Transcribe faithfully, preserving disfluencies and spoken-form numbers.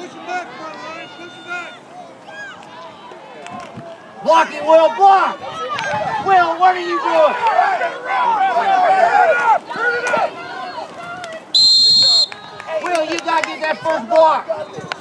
Block it, Will, block! Will, what are you doing? Will, you gotta get that first block.